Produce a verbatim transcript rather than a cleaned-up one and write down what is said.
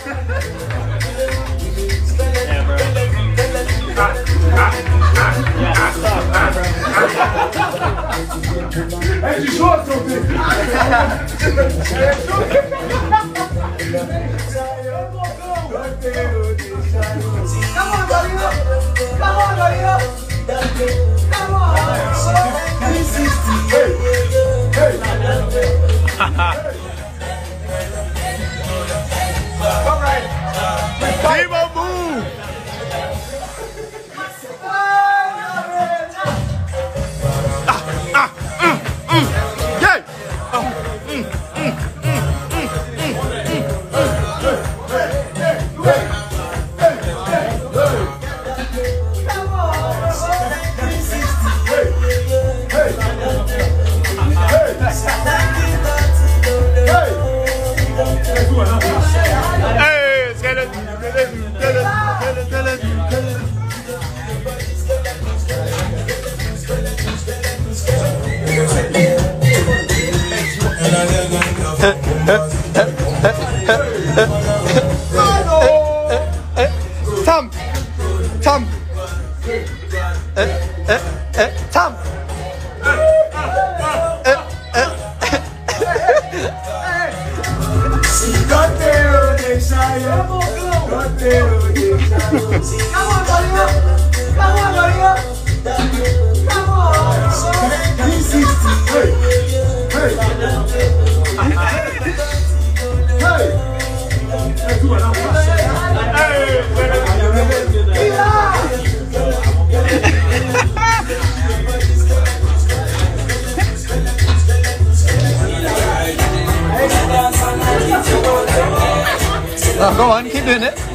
Yeah, bro. Hey, you short something. Come on, Dario. Come on, Dario. Come on. Hey, hey. All right. Demo move. Tom, Tom, eh, eh, eh, Tom. Gottero de Shayo, Gottero de Shayo. Come on, Dario. Come on, Dario. Come on. three sixty. Hey, hey, hey. Oh, go on, keep doing it.